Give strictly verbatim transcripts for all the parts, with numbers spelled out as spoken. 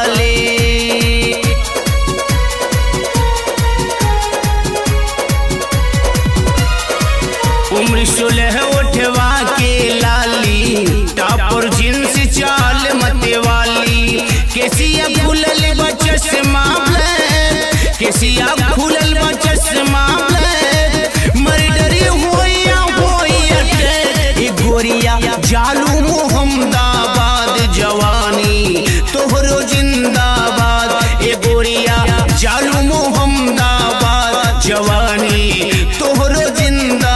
वाले। उम्र सोलह उठवा के लाली, टापर जींस चाल मते वाली, केसिया खुलल बा चश्मा ब्लैक, केसिया खुलल बा चश्मा ब्लैक, मर्डरी होया होया ए गोरिया जालू मोहम्मदाबाद जवानी तोहरो जिंदाबाद, ए गोरिया जालू मोहम्मदाबाद जवानी तोहरो जिंदाबाद।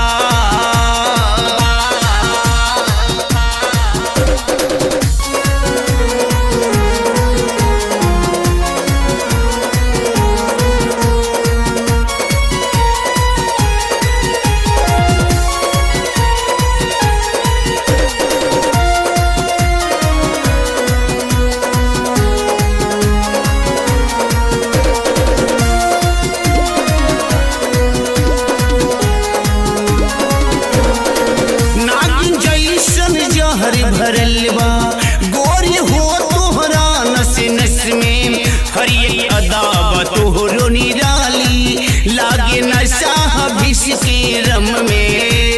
भरल बा गोरी हो तोहरा नस नस में, हर एक अदा बा तोहरो निराली, लागे नशा विष के रम में।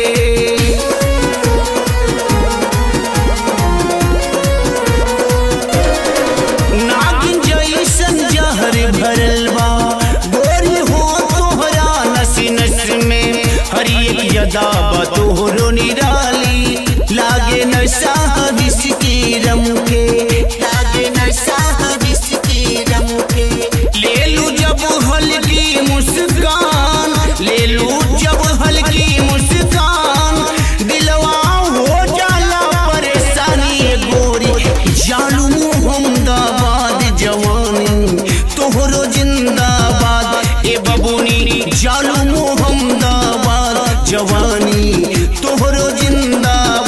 नागिन जैसन जहर भरल बा गोरी हो तोहरा नस नस में, हर एक अदा बा तोहरो निराली, लागे नशा विष की रम के, लागे नशा विष की रम के। ले लू जब हल्की मुस्कान, ले लू जब हल्की मुस्कान, दिलवा हो जाला परेशानी ए गोरी जालू मोहम्मदाबाद जवानी तोहरो जिंदाबाद, ए बबूनी जालू मोहम्मदाबाद जवानी तोहरो जिंदाबाद।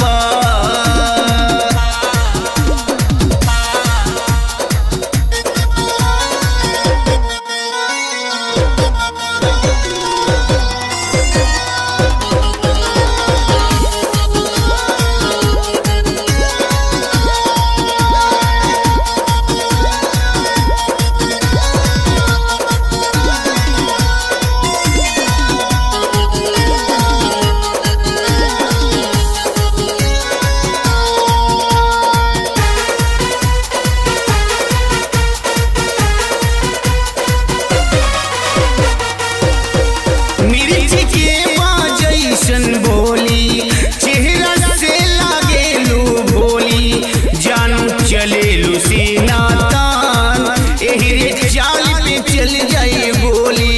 बोली चेहरा से लागे लू भोली, जानू चले लू सीना तान, एही चाल पे चल जाए गोली।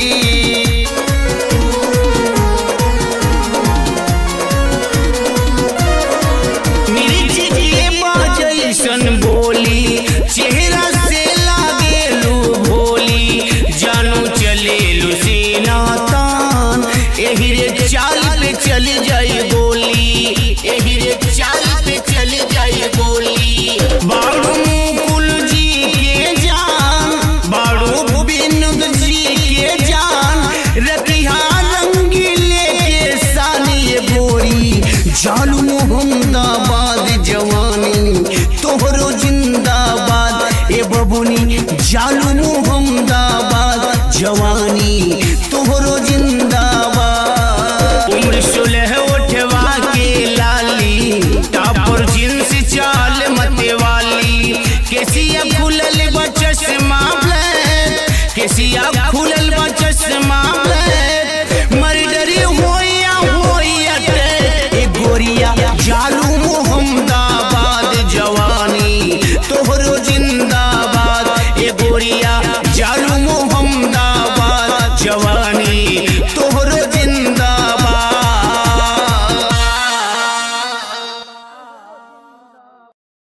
मिर्च के जैसन बोली चेहरा से लागे लू भोली, जानू चले लू सीना तान, एही चाल पे चल जाए गोली, एही चाल पे चल जाए गोली। बाड़ू मुकुल जी के जान, बाड़ू विनोद जी के जान, रतिहा रंगीले के सानी गोरी जालू मोहम्मदाबाद जवानी तोहरो जिंदाबाद, ए बबुनी जालू मोहम्मदाबाद जवानी तोहरो जिंदाबाद। उम्र सोलह उठवा के लाली, टापर जींस चाल मते वाली, केसिया खुलल बा चश्मा ब्लैक, केसिया खुलल बा चश्मा ब्लैक,